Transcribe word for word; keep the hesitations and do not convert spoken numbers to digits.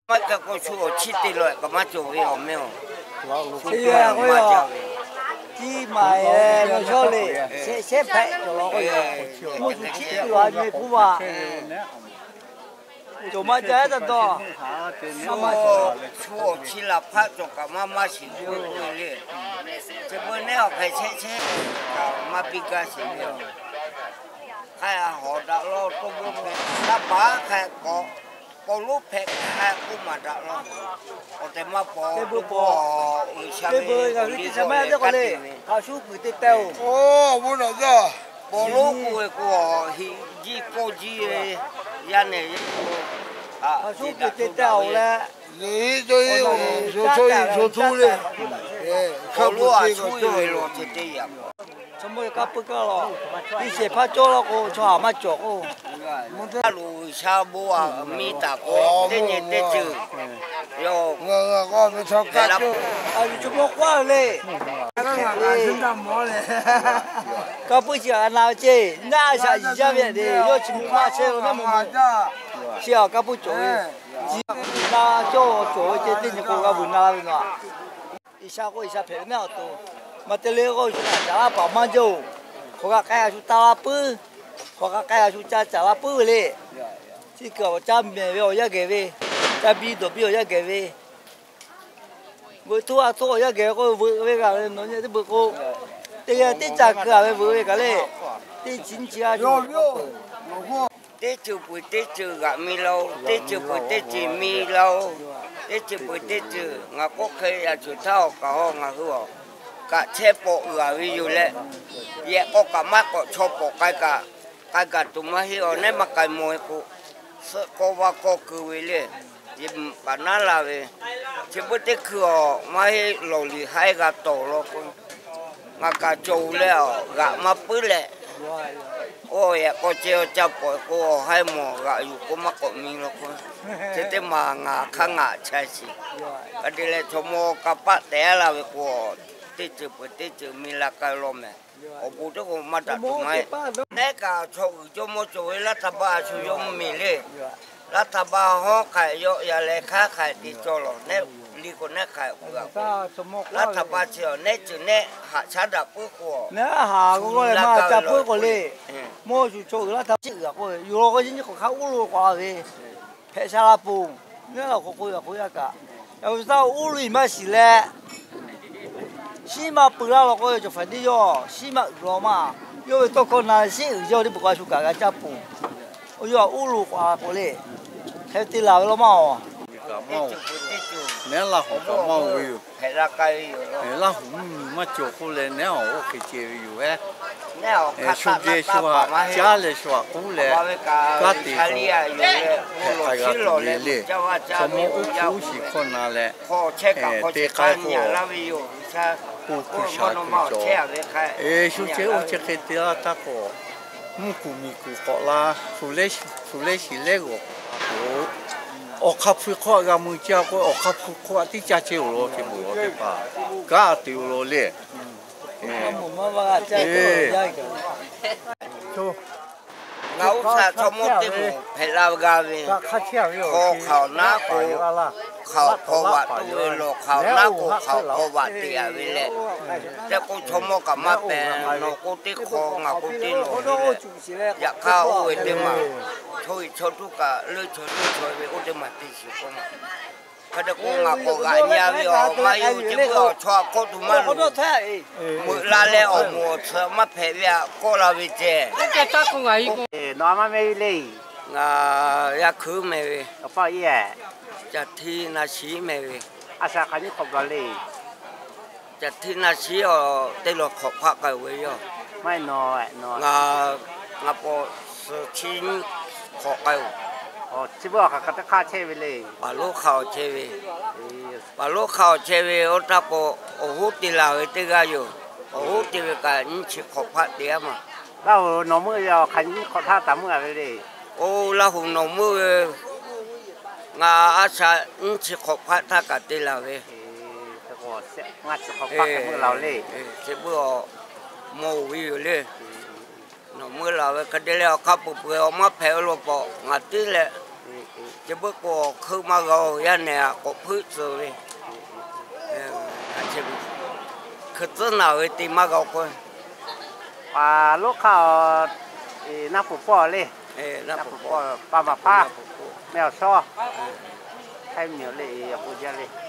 mấy cái cô chú chỉ đi lại cái má chú với ông mèo thì bây giờ chỉ mày nó cho lệ sẽ sẽ phải cho nó cái một chút chỉ là như phú bà cho mà chơi được đó chú chú chỉ là phát cho cái má má chỉ vui vui đi chứ bữa nay phải chơi chơi má bị cái gì nữa hay họ đã lo tôi muốn đã phá hay có có lúc phải hay cũng mà đã lo ở đây mà bỏ bỏ cái bơi là cái gì mà đó có lẽ họ xuống người ta tàu ô muốn là gì bỏ lúc của của hi gì cô gì ya này họ xuống người ta tàu là gì tôi tôi tôi tôi tôi đấy bỏ lúc à chui về rồi thì đây à chúng tôi có bữa đó đi xe phát cho nó cô cho họ mà chỗ cô lùi sao bùa mi ta cô thế nhỉ thế chứ yo ngờ ngờ con mới cho cắt chứ à chúng nó quá lệ có bữa giờ nào chơi na sao gì ra vậy đi yo chỉ muốn mà chơi nó mà chơi có bữa chỗ na cho chỗ chơi thì cô có buồn nào nữa ít sao có ít sao phải mấy tổ mà tới lễ có chúng ta trả bảo mang cho có cái chúng ta bự có cái chúng ta trả bự lệ chỉ có trăm mẹ với ở cái về trăm bi đồ bi ở cái về với thua thua ở cái có với với cả nó như thế bự cô thế thế trả cửa với với cái lệ thế chính chia cho tết chụp buổi tết chụp gà mi lâu tết chụp buổi tết chỉ mi lâu tết chụp buổi tết chụp ngà có khi là chụp thao cả họ ngà hứa cả chế bộ ở ví dụ lệ vậy có cả mắt có cho bộ cái cả cái cả tụi mà hiểu nên mà cái mồi của có và có cứ về lệ thì bản năng là về chỉ bữa tết cửa mà hiểu lò lì hai gà tổ lo con ngà cả trâu lệ gà mà bự lệ ôi có chơi chập bộ có hai mỏ gàอยู่có mắc có mình lo con thế thế mà ngà khang ngà chạy gì cái đây là cho mua cặp bát té là về của tết chụp tết chụp mình là cái lom này, ở bộ đó cũng mà đặt tụi mày, nãy cả cho cho mua cho là thằng ba cho dùng mình đi, là thằng ba họ khai yo ya lấy khác khai đi cho lo, nãy đi còn nãy khai cũng gặp, là thằng ba chiều nãy chiều nãy hạ sát đập bữa của, nãy hạ cũng gọi là mà đập bữa của lệ, mua cho cho là thằng chịu gặp rồi, rồi cái gì cũng khá u lùi quá về, phải sao là bùng, nãy là có coi là coi cả, rồi sao u lùi mà xí lệ xí mà bự ra là coi cho phải đi vô xí mà rồi mà因为到可能是有叫你不管出干个家补，我要五路花过来，还得老了嘛。 nè là họ có mau nhiều, phải là cái nè là họ mà chỗ khu lên nè họ cái chơi nhiều á, nè họ cắt cắt cắt cắt chả là xóa cũng là cắt thì họ phải cắt lì lì, cho mỗi khu chỉ con nào là để cái của cụ cụ sao cụ cho, ê chú chế ông chế cái tiền ta có, mua cụ mi cụ có là phụ lệ phụ lệ xí lệ của ở khắp phía khỏi ga mương cha có ở khắp khỏi tí cha chiều rồi thì mua cái bà cá tiêu rồi lệ, ngấu sa cho một tí mù phải làm gà về kho khảo ná của khảo kho vặt tôi lo khảo ná của khảo kho vặt thì à về lệ thế cô cho một cả mắt bè nó cô tí kho ngà cô tí nó dạ khao ơi thế mà thôi cho tất cả lưỡi cho lưỡi cho về cô tí mà tí xíu con cái đó cô ngà cô gái nhà với họ mà yêu chứ cô cho cô tụi mà luôn mỗi la lẽ ở mùa sớm mà phải về cô là về chơi nó mà mấy lì ngà Yakheu mày có bao nhiêu chặt thi na xí mày à sao cái này không có lì chặt thi na xí ở đây là khó khăn cái vậy rồi ไม่น้อยน้อย ngà ngà bộ chín khó cái อ๋อชิบะเขาก็ค่าเช่ไปเลย bà lô khảo chơi về bà lô khảo chơi về ở đó có ở hút đi là cái cái cái gì ở hút đi cái những chiếc khó khăn đấy mà แล้วน้องมือเราขันเขาท่าตามมือไปเลย ô là hùng nông mưa ngà à sa những chiếc khó khăn ta cả đi là về แต่ก็เสียงัดเขาปักกับมือเราเลย cái bữa mồ viเลยnó mưa là cái đấy là khắp bờ bờ mà phải lo bỏ ngắt tí lệ จะเบิกก็คือมาเรายันเนี่ยก็พืชเลยเอออาจจะคือต้นหนาวตีมาเราคนป่าลูกเขานักปุ๊บป้อเลยเออนักปุ๊บปลาหมาป้าแมวซ้อให้เหนียวเลยพูดเยอะเลย